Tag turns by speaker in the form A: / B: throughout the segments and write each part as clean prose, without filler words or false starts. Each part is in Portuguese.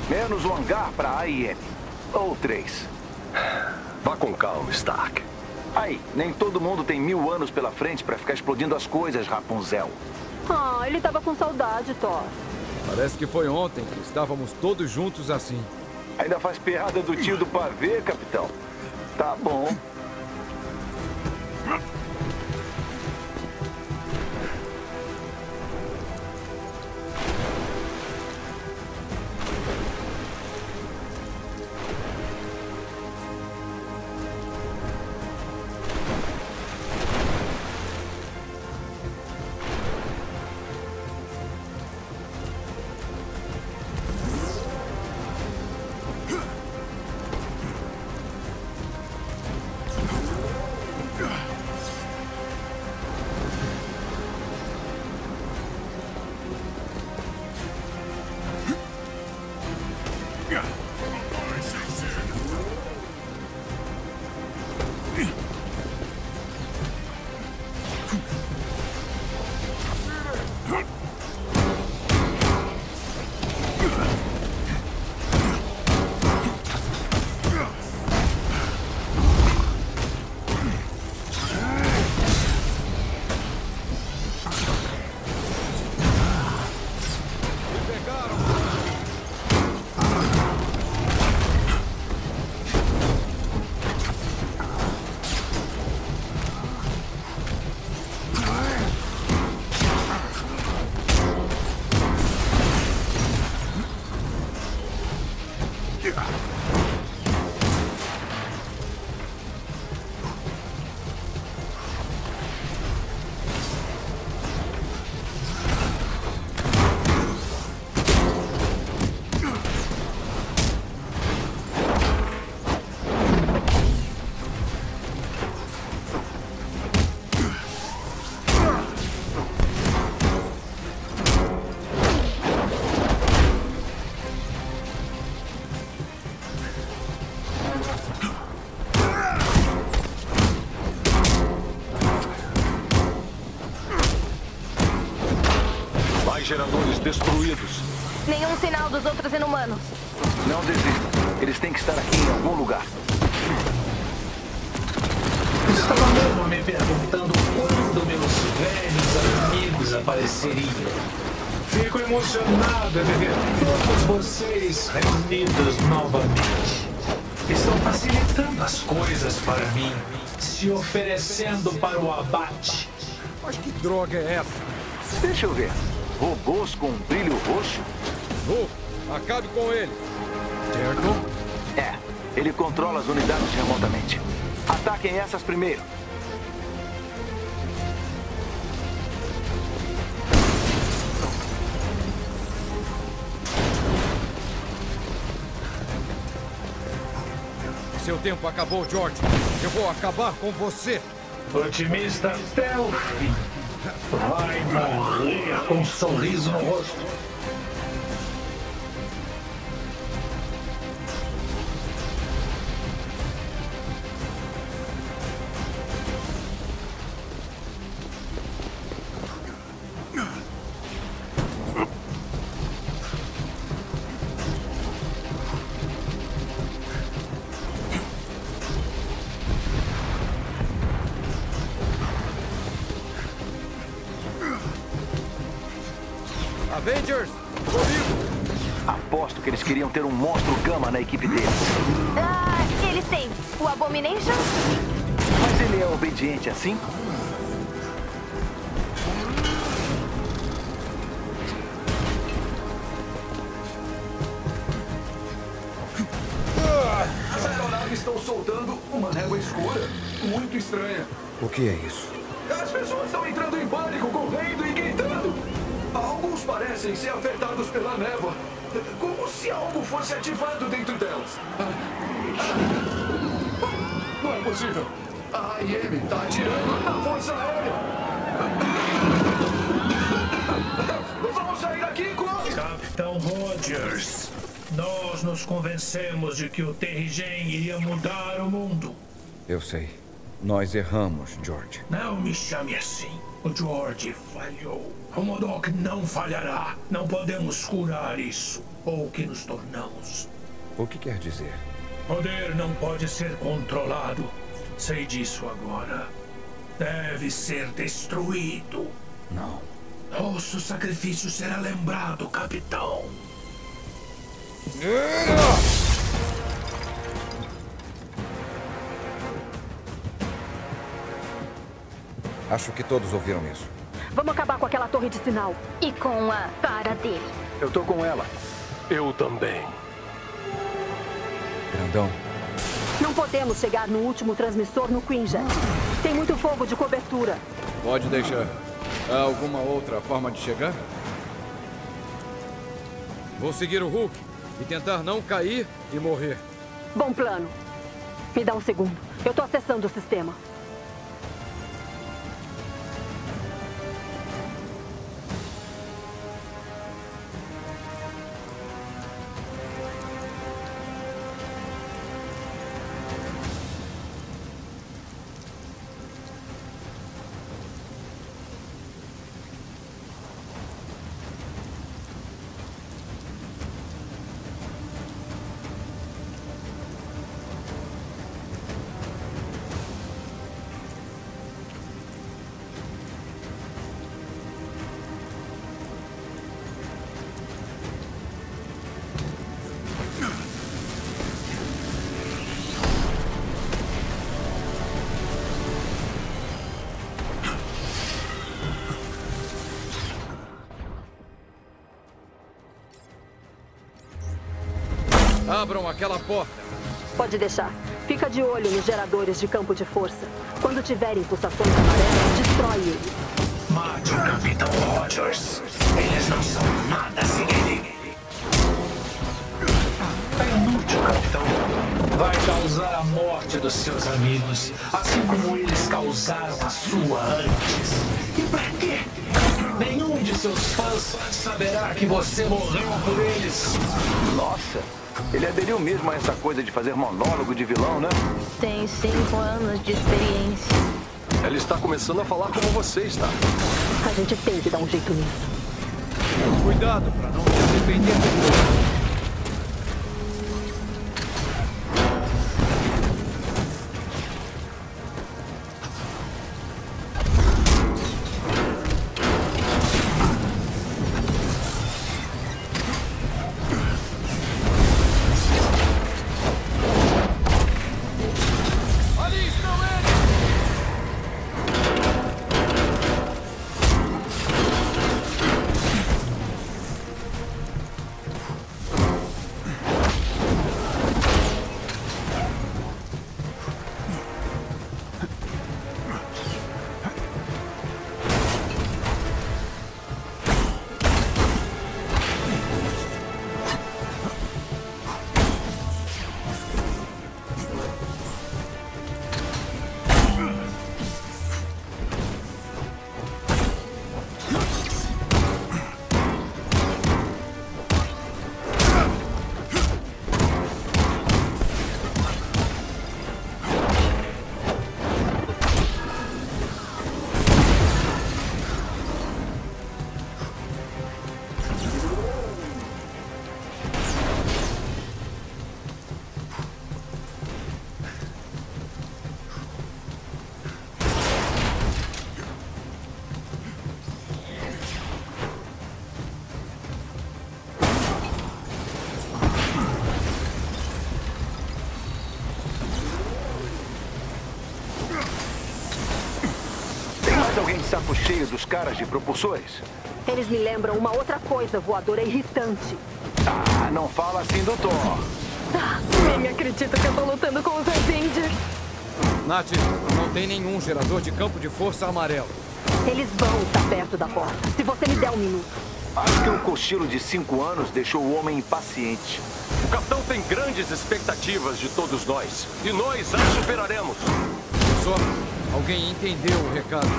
A: Menos o hangar para A e M. Ou 3.
B: Vá com calma, Stark.
A: Aí, nem todo mundo tem 1000 anos pela frente para ficar explodindo as coisas, Rapunzel.
C: Ah, ele tava com saudade, Thor.
D: Parece que foi ontem que estávamos todos juntos assim.
A: Ainda faz piada do tio do pavê, capitão? Tá bom.
B: Geradores destruídos.
C: Nenhum sinal dos outros inumanos.
A: Não desista. Eles têm que estar aqui em algum lugar.
E: Estava mesmo me perguntando quando meus velhos amigos apareceriam. Fico emocionado em ver todos vocês reunidos novamente. Estão facilitando as coisas para mim, se oferecendo para o abate.
D: Mas que droga é essa?
A: Deixa eu ver. Robôs com brilho roxo?
D: Hulk, acabe com ele. Certo?
A: É, ele controla as unidades remotamente. Ataquem essas primeiro.
D: Seu tempo acabou, George. Eu vou acabar com você.
E: Otimista até o fim. Vai morrer com um sorriso no rosto.
D: Avengers, comigo!
A: Aposto que eles queriam ter um monstro gama na equipe deles.
C: Ah, eles têm o Abomination?
A: Mas ele é obediente assim?
F: As aeronaves estão soltando uma névoa escura, muito estranha.
D: O que é isso?
F: As pessoas estão entrando em pânico, correndo e gritando. Alguns parecem ser afetados pela névoa, como se algo fosse ativado dentro delas. Não é possível. A AIM está atirando na Força Aérea. Vamos sair daqui com...
E: Capitão Rogers, nos convencemos de que o Terrigen iria mudar o mundo.
D: Eu sei. Nós erramos, George.
E: Não me chame assim. O George falhou. O MODOK não falhará. Não podemos curar isso. Ou o que nos tornamos.
D: O que quer dizer?
E: Poder não pode ser controlado. Sei disso agora. Deve ser destruído.
D: Não.
E: Nosso sacrifício será lembrado, capitão.
D: Acho que todos ouviram isso.
C: Vamos acabar com aquela torre de sinal. E com a cara dele.
B: Eu tô com ela. Eu também.
D: Grandão.
C: Não podemos chegar no último transmissor no Quinjet. Tem muito fogo de cobertura.
D: Pode deixar. Há alguma outra forma de chegar? Vou seguir o Hulk e tentar não cair e morrer.
C: Bom plano. Me dá um segundo. Eu tô acessando o sistema.
D: Abram aquela porta.
C: Pode deixar. Fica de olho nos geradores de campo de força. Quando tiverem pulsações amarelas, destrói eles.
E: Mate o Capitão Rogers. Eles não são nada sem ele. É inútil, Capitão. Vai causar a morte dos seus amigos, assim como eles causaram a sua antes. E pra quê? Nenhum de seus fãs saberá que você morreu por eles.
A: Nossa, ele aderiu mesmo a essa coisa de fazer monólogo de vilão, né?
C: Tem 5 anos de experiência.
B: Ela está começando a falar como você está.
C: A gente tem que dar um jeito nisso.
D: Cuidado para não se arrepender depois.
A: Alguém de saco cheio dos caras de propulsores?
C: Eles me lembram uma outra coisa voadora irritante.
A: Ah, não fala assim do Thor.
C: Nem acredito que eu tô lutando com os Avengers.
D: Nath, não tem nenhum gerador de campo de força amarelo.
C: Eles vão estar perto da porta, se você me der um minuto.
A: Acho que o cochilo de 5 anos deixou o homem impaciente.
B: O capitão tem grandes expectativas de todos nós. E nós as superaremos.
D: Só alguém entendeu o recado.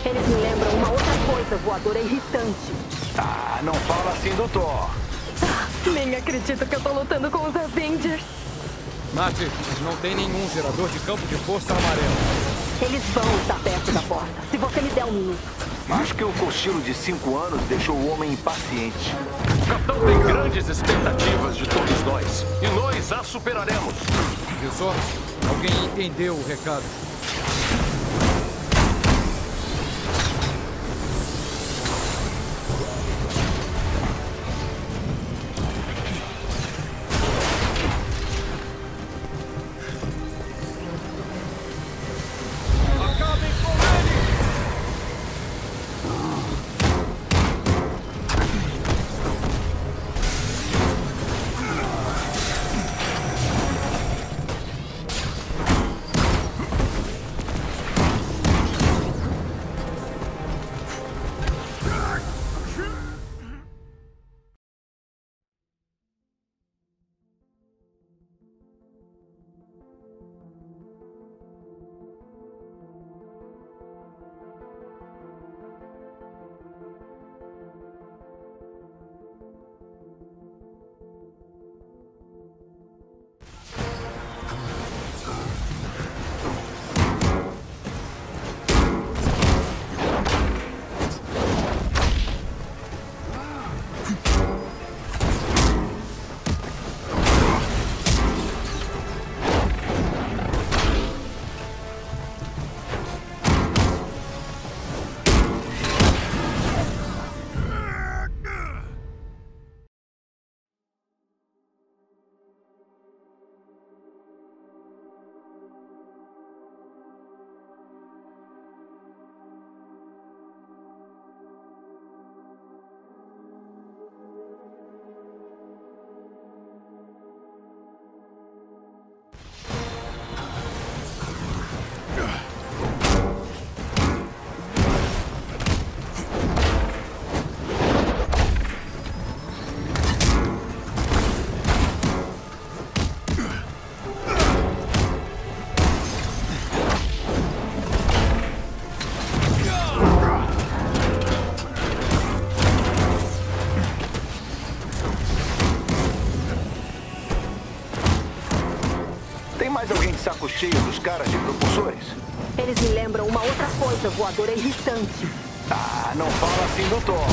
C: Eles me lembram uma outra coisa voadora irritante.
A: Ah, não fala assim do Thor.
C: Nem acredito que eu tô lutando com os Avengers.
D: Nath, não tem nenhum gerador de campo de força amarelo.
C: Eles vão estar perto da porta, se você me der um minuto.
A: Acho que o cochilo de 5 anos deixou o homem impaciente.
B: O capitão tem grandes expectativas de todos nós. E nós a superaremos.
D: Viu só? Alguém entendeu o recado.
A: Saco cheio dos caras de propulsores?
C: Eles me lembram uma outra coisa voadora irritante.
A: Ah, não fala assim do Thor.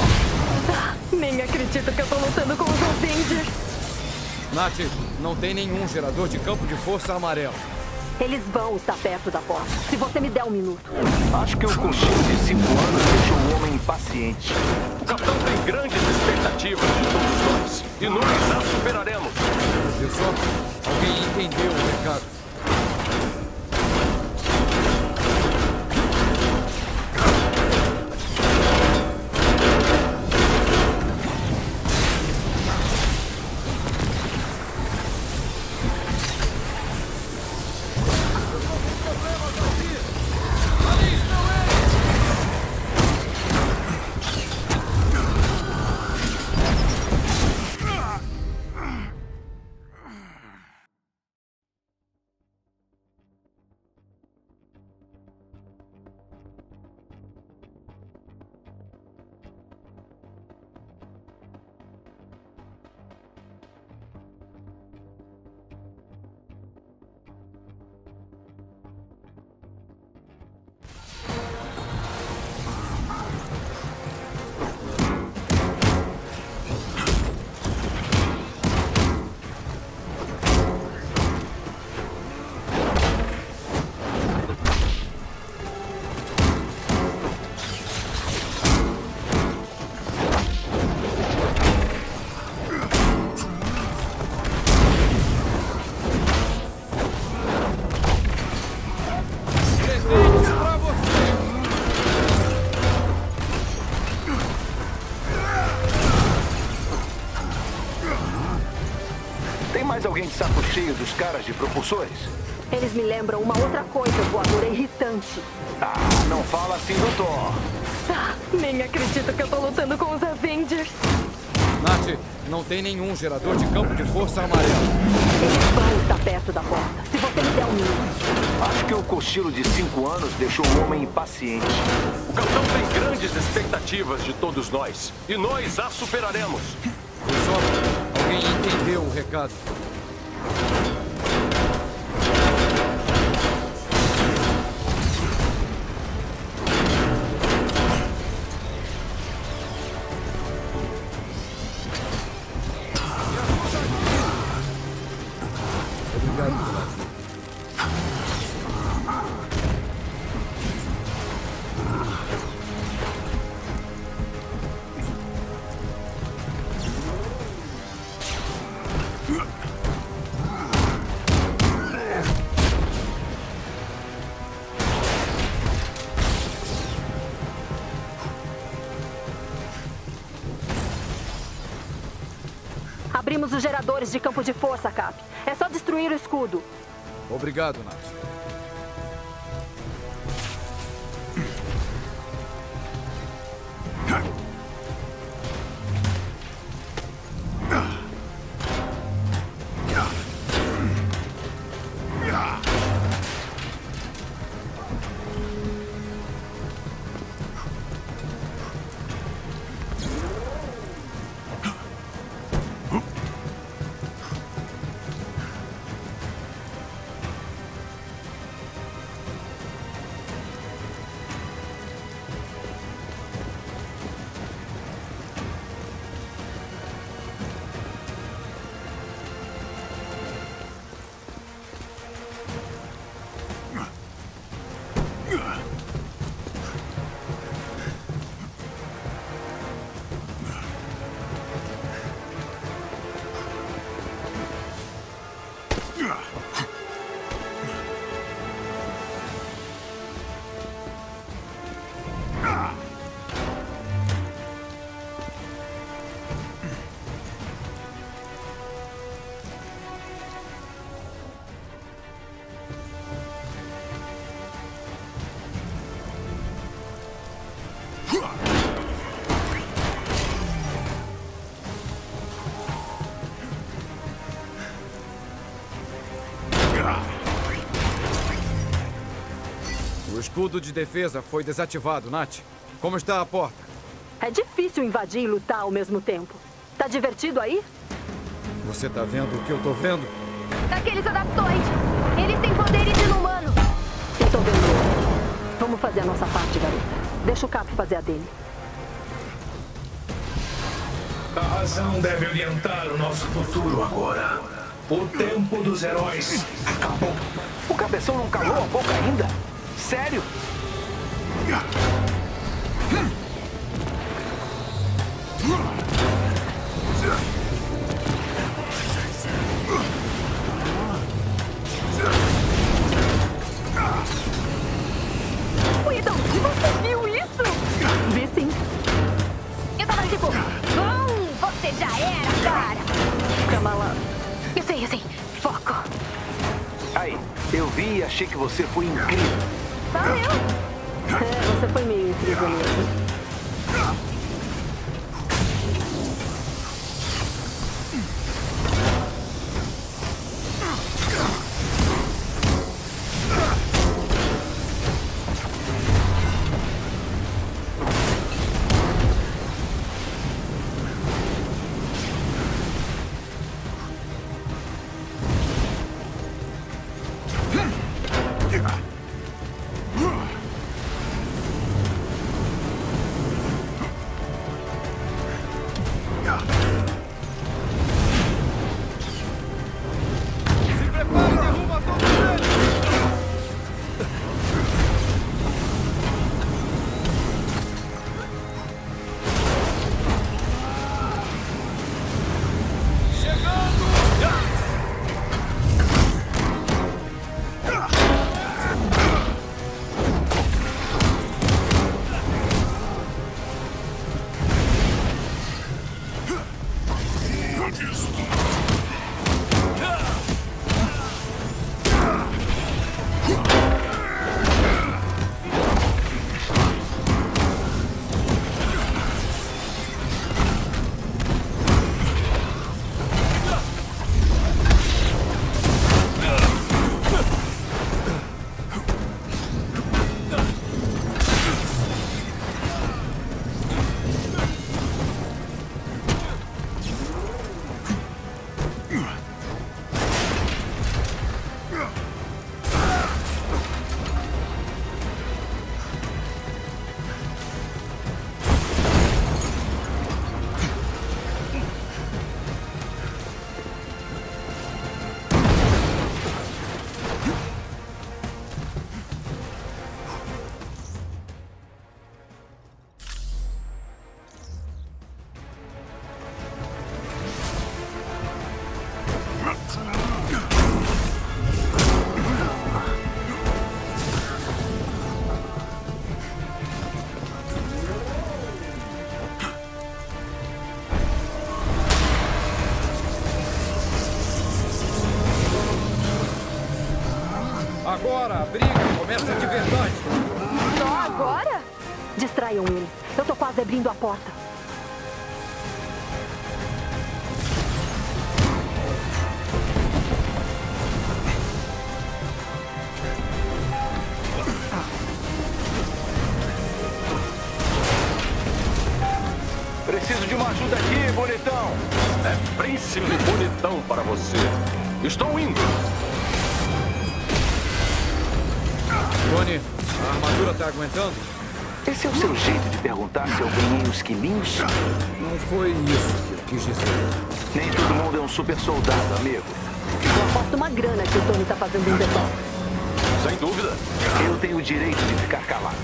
C: Nem acredito que eu tô lutando com os Avengers.
D: Nath, não tem nenhum gerador de campo de força amarelo.
C: Eles vão estar perto da porta, se você me der um minuto.
A: Acho que o cochilo de 5 anos deixou o homem impaciente.
B: O capitão tem grandes expectativas de todos nós. E nós a superaremos.
D: Viu só? Alguém entendeu o recado.
A: Alguém de saco cheio dos caras de propulsores?
C: Eles me lembram uma outra coisa voadora irritante.
A: Ah, não fala assim do Thor.
C: Nem acredito que eu tô lutando com os Avengers.
D: Nath, não tem nenhum gerador de campo de força amarelo.
C: Eles vão estar perto da porta, se você você me der um minuto.
A: Acho que o cochilo de 5 anos deixou o homem impaciente.
B: O capitão tem grandes expectativas de todos nós. E nós a superaremos.
D: Só alguém entendeu o recado.
C: Abrimos os geradores de campo de força, Cap. É só destruir o escudo.
D: Obrigado, Nath. O escudo de defesa foi desativado, Nath. Como está a porta?
C: É difícil invadir e lutar ao mesmo tempo. Tá divertido aí?
D: Você tá vendo o que eu tô vendo?
G: Aqueles adaptoides. Eles têm poderes inumanos.
C: Eu tô vendo. Vamos fazer a nossa parte, garota. Deixa o Cap fazer a dele.
E: A razão deve orientar o nosso futuro agora. O tempo dos heróis acabou.
A: O cabeção não calou a boca ainda? Sério?
G: Whedon, você viu isso?
C: Vi sim.
G: Eu tava tipo... você já era, cara.
C: Kamala.
G: Eu sei. Foco.
A: Aí, eu vi e achei que você foi incrível.
G: Valeu.
C: Você foi meio incrível mesmo.
D: Agora a briga começa de verdade.
C: Só agora? Distraiam eles. Eu tô quase abrindo a porta.
A: Preciso de uma ajuda aqui, bonitão.
B: É príncipe bonitão para você. Estou indo.
D: Tony, a armadura tá aguentando?
A: Esse é o seu jeito de perguntar se eu ganhei os quilinhos?
D: Não foi isso que eu quis dizer.
A: Nem todo mundo é um super soldado, amigo.
C: Eu aposto uma grana que o Tony tá fazendo um detox.
B: Sem dúvida.
A: Eu tenho o direito de ficar calado.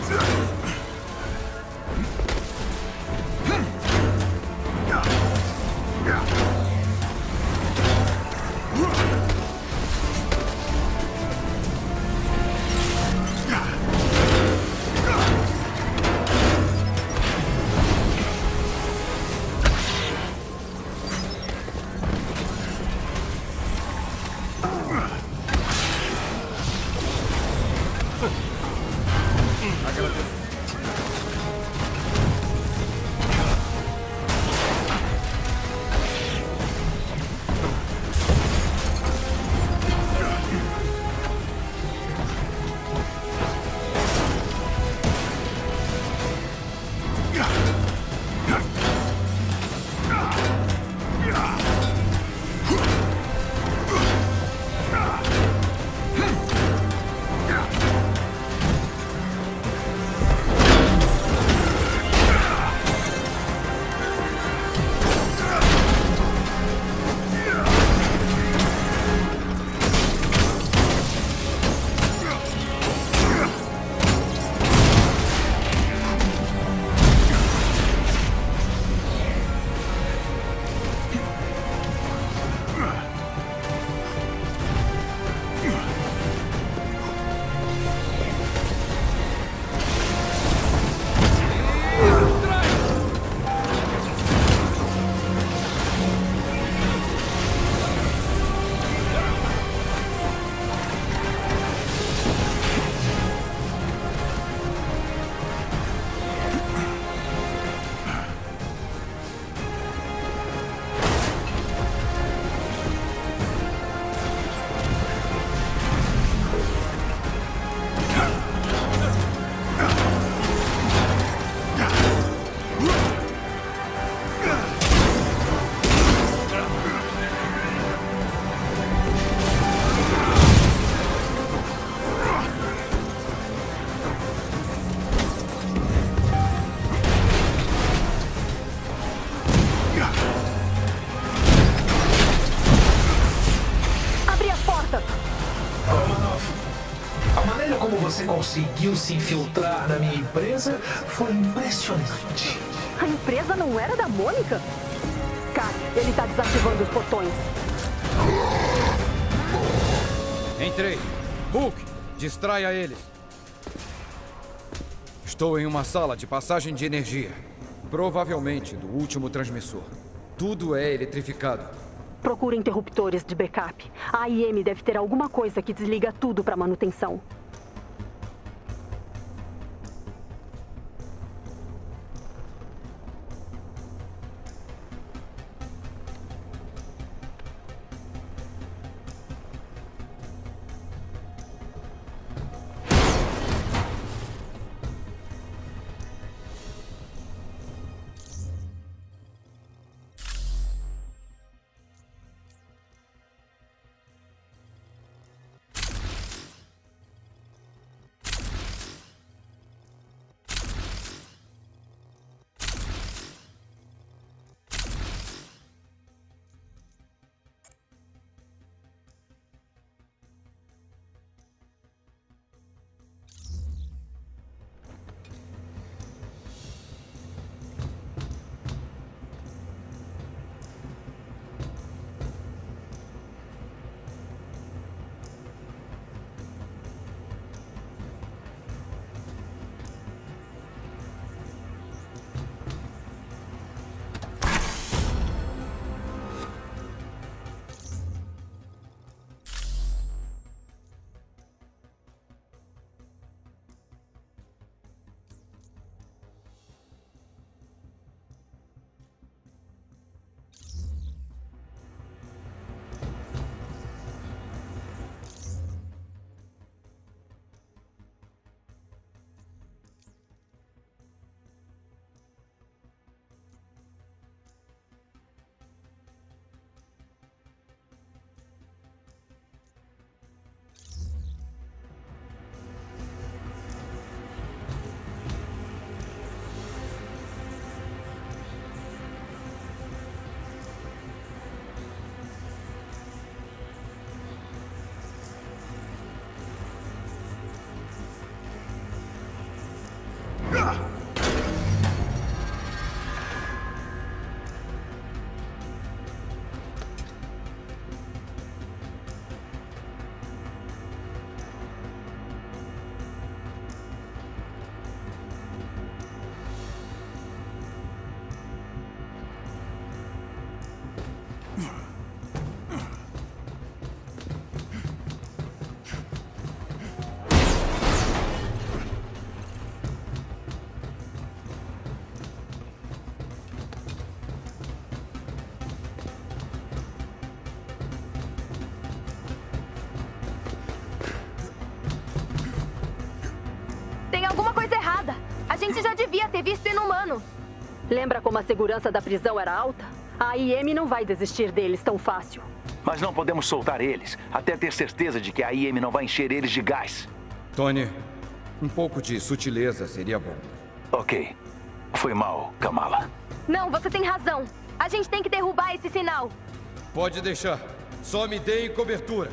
E: Você conseguiu se infiltrar na minha empresa foi impressionante.
C: A empresa não era da Mônica? Cara, ele tá desativando os portões.
D: Entrei. Hulk, distraia eles. Estou em uma sala de passagem de energia. Provavelmente do último transmissor. Tudo é eletrificado.
C: Procura interruptores de backup. A AIM deve ter alguma coisa que desliga tudo para manutenção.
G: devia ter visto inumanos.
C: Lembra como a segurança da prisão era alta? A IM não vai desistir deles tão fácil.
A: Mas não podemos soltar eles, até ter certeza de que a IM não vai encher eles de gás.
D: Tony, um pouco de sutileza seria bom.
A: Ok. Foi mal, Kamala.
G: Não, você tem razão. A gente tem que derrubar esse sinal.
D: Pode deixar. Só me deem cobertura.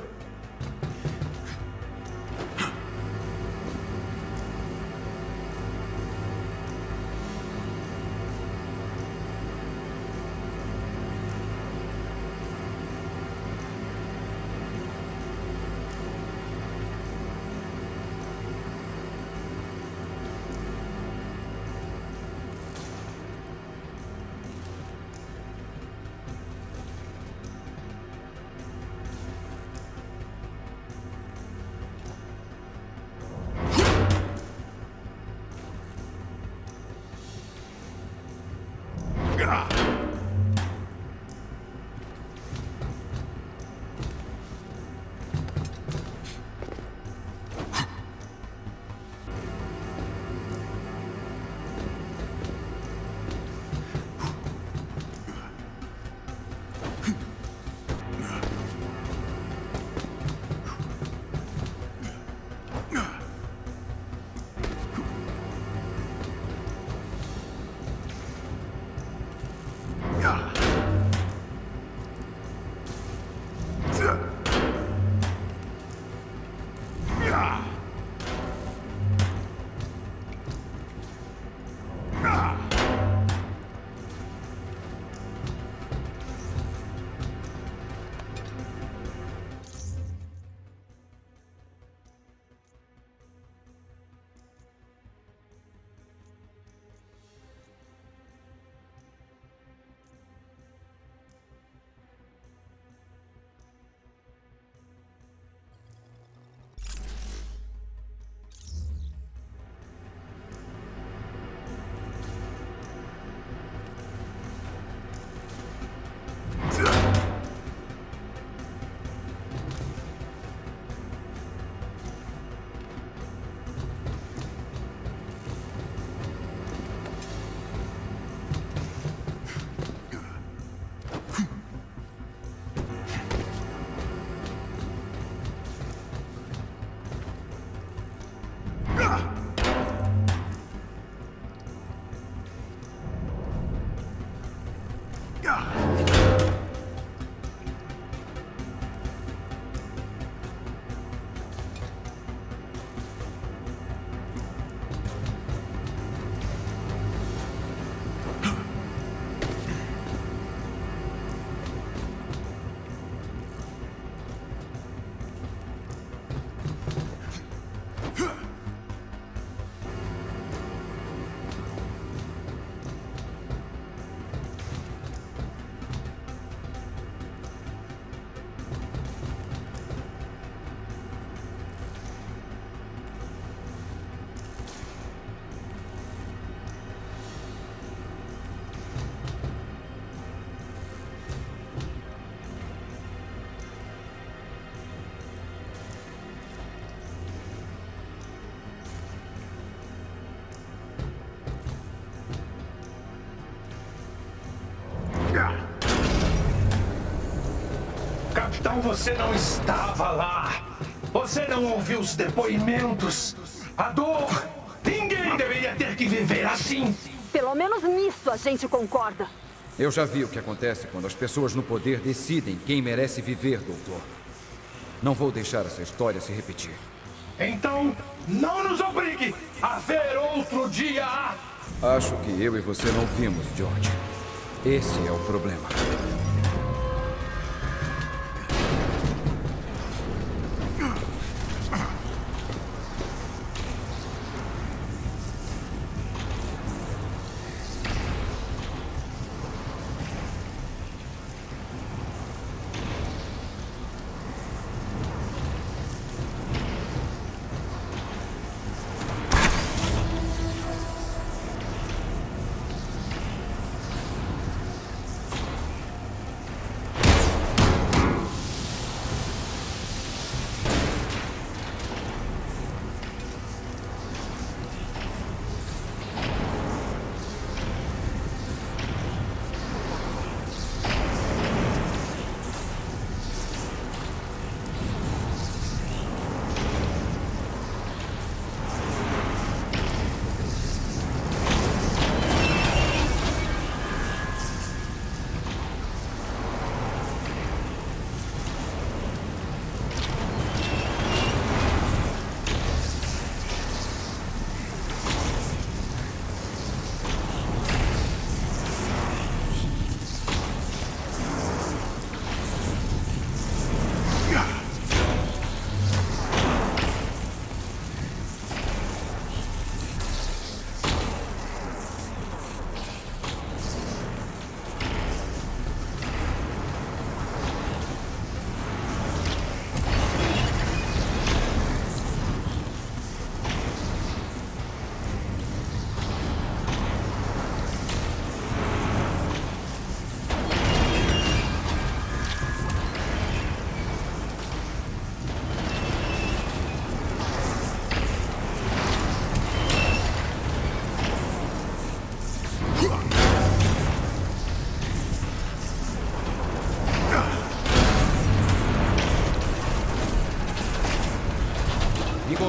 E: Capitão, você não estava lá. Você não ouviu os depoimentos. A dor. Ninguém deveria ter que viver assim.
C: Pelo menos nisso a gente concorda.
D: Eu já vi o que acontece quando as pessoas no poder decidem quem merece viver, doutor. Não vou deixar essa história se repetir.
E: Então, não nos obrigue a ver outro dia.
D: Acho que eu e você não vimos, George. Esse é o problema.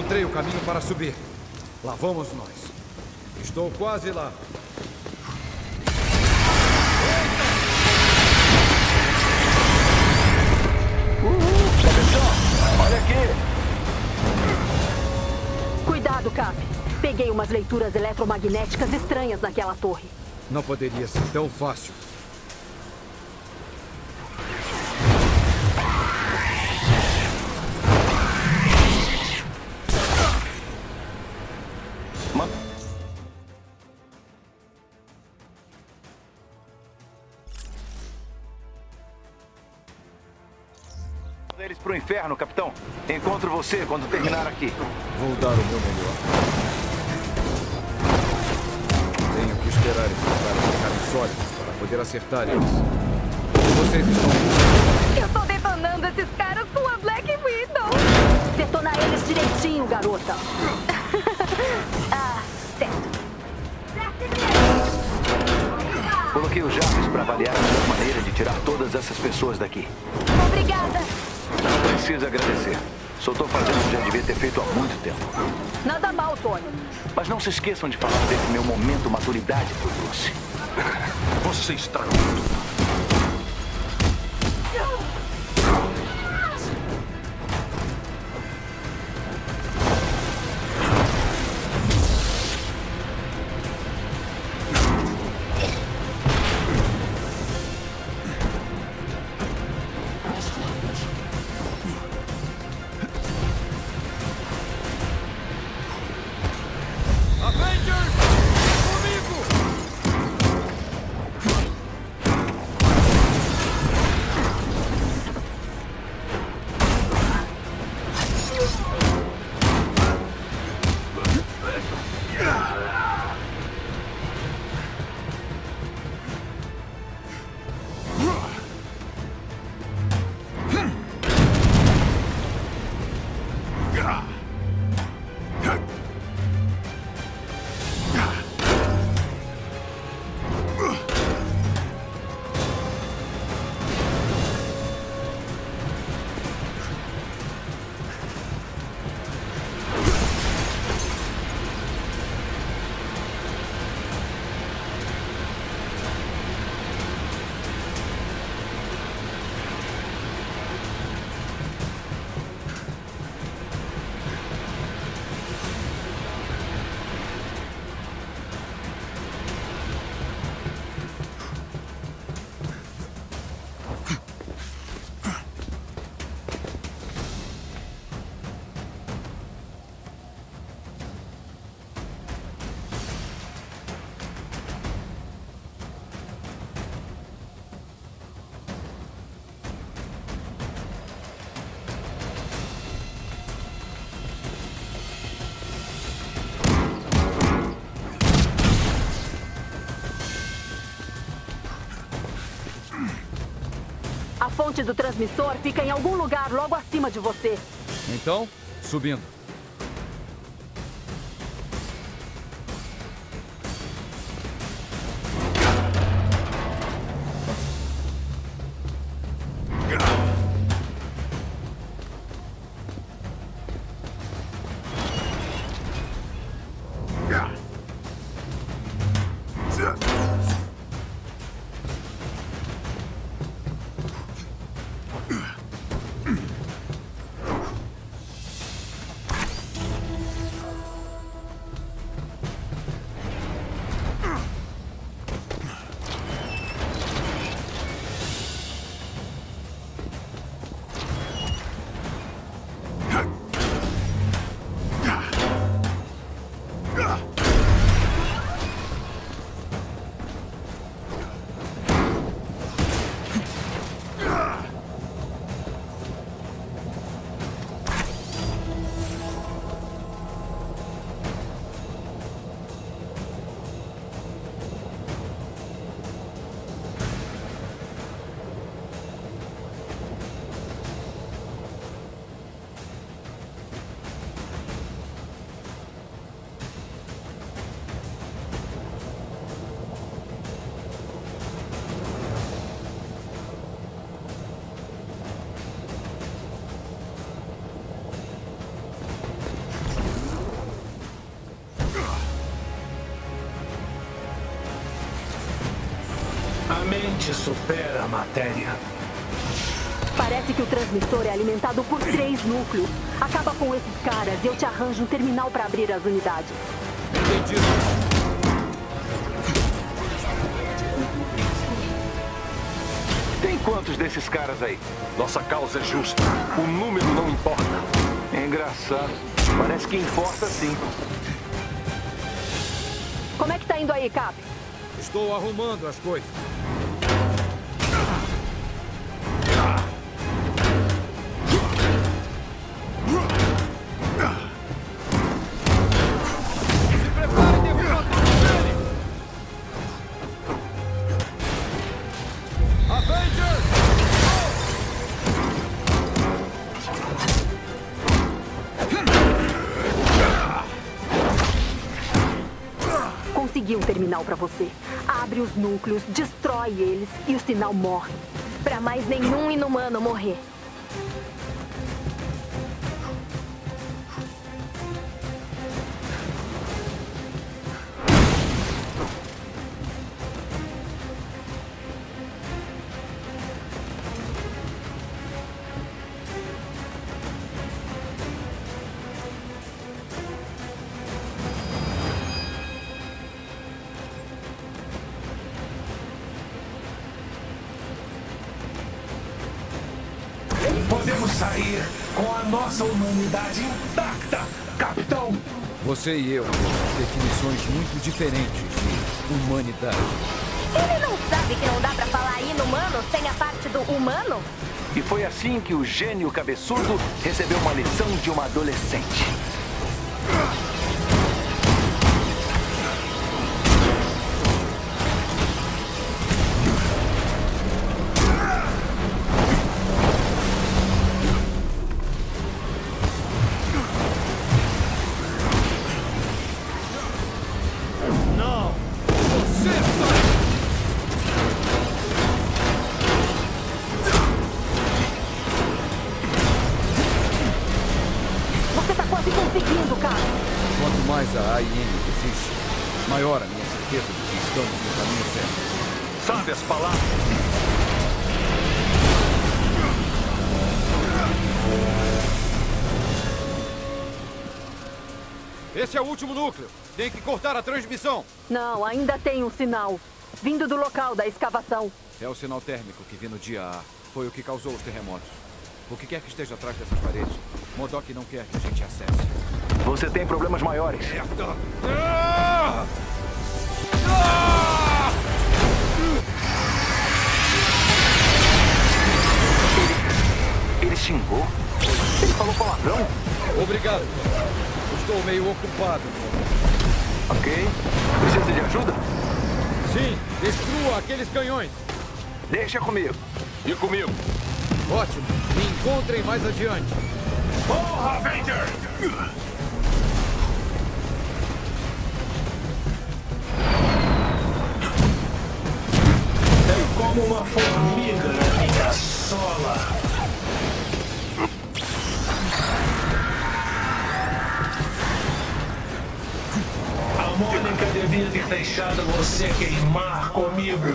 D: Encontrei o caminho para subir. Lá vamos nós. Estou quase lá.
A: Capitão, olha aqui.
C: Cuidado, Cap. Peguei umas leituras eletromagnéticas estranhas naquela torre.
D: Não poderia ser tão fácil.
A: Eles pro inferno, capitão. Encontro você quando terminar aqui.
D: Vou dar o meu melhor. Tenho que esperar esses caras ficarem sólidos para poder acertar eles. Vocês estão...
G: Eu tô detonando esses caras com a Black Widow.
C: Detona eles direitinho, garota.
G: Ah, certo.
A: Coloquei o Jarvis para avaliar a melhor maneira de tirar todas essas pessoas daqui.
G: Obrigada.
A: Não precisa agradecer. Só estou fazendo o que já devia ter feito há muito tempo.
C: Nada mal, Tony.
A: Mas não se esqueçam de falar desse meu momento maturidade pro Bruce.
B: Você estragou tudo.
C: A fonte do transmissor fica em algum lugar logo acima de você.
D: Então, subindo.
E: A mente supera a matéria.
C: Parece que o transmissor é alimentado por 3 núcleos. Acaba com esses caras e eu te arranjo um terminal para abrir as unidades.
D: Entendido.
A: Tem quantos desses caras aí?
B: Nossa causa é justa. O número não importa.
A: Engraçado. Parece que importa sim.
C: Como é que tá indo aí, Cap?
D: Estou arrumando as coisas. Se prepare, derruba todos eles! Avengers!
C: Consegui um terminal pra você. Abre os núcleos, destrói eles e o sinal morre.
G: Pra mais nenhum inumano morrer.
E: Podemos sair com a nossa humanidade intacta, capitão.
D: Você e eu temos definições muito diferentes de humanidade.
G: Ele não sabe que não dá pra falar inumano sem a parte do humano?
A: E foi assim que o gênio cabeçudo recebeu uma lição de uma adolescente.
C: Você tá quase conseguindo, Cap.
D: Quanto mais a AIM existe, maior a minha certeza de que estamos no caminho certo.
B: Sabe as palavras?
D: Esse é o último núcleo. Tem que cortar a transmissão.
C: Não, ainda tem um sinal. Vindo do local da escavação.
D: É o sinal térmico que vi no dia A. Foi o que causou os terremotos. O que quer que esteja atrás dessas paredes, MODOK não quer que a gente acesse.
A: Você tem problemas maiores. Ele xingou? Ele falou palavrão?
D: Obrigado. Estou meio ocupado.
A: Ok. Precisa de ajuda?
D: Sim, destrua aqueles canhões.
A: Deixa comigo.
B: E comigo?
D: Ótimo. Me encontrem mais adiante.
E: Porra, Avenger! É como uma formiga na minha sola. A Mônica devia ter deixado você queimar comigo.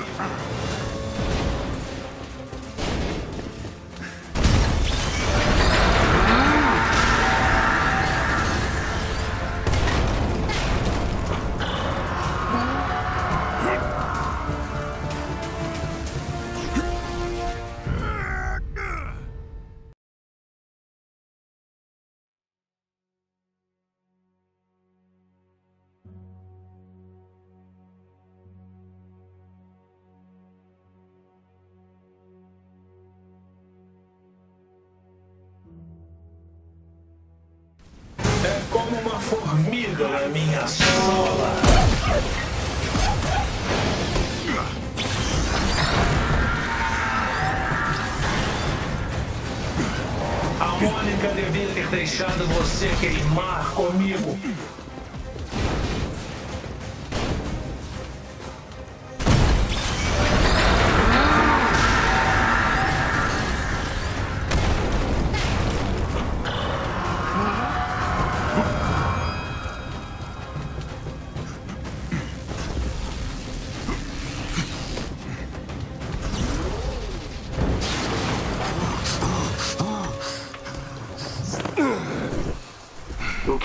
E: É como uma formiga na minha sola. A Mônica devia ter deixado você queimar comigo.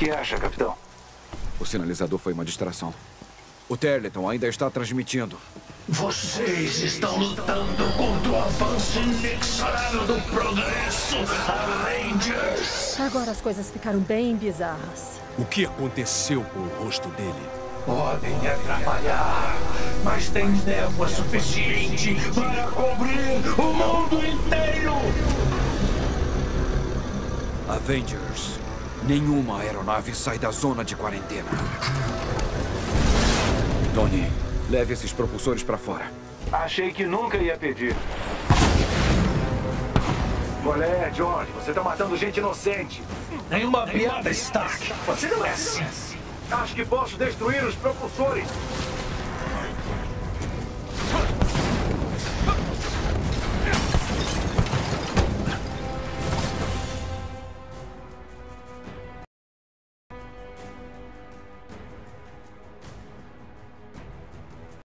A: que acha, capitão?
D: O sinalizador foi uma distração. O Terleton ainda está transmitindo.
E: Vocês estão lutando contra o avanço inexorável do progresso, Avengers!
C: Agora as coisas ficaram bem bizarras.
H: O que aconteceu com o rosto dele?
E: Podem atrapalhar, mas tem névoa suficiente para cobrir o mundo inteiro!
D: Avengers, nenhuma aeronave sai da zona de quarentena. Tony, leve esses propulsores para fora.
A: Achei que nunca ia pedir.
F: Olé, Johnny, você tá matando gente inocente.
E: Nenhuma piada, Stark. Você não é assim.
F: Acho que posso destruir os propulsores.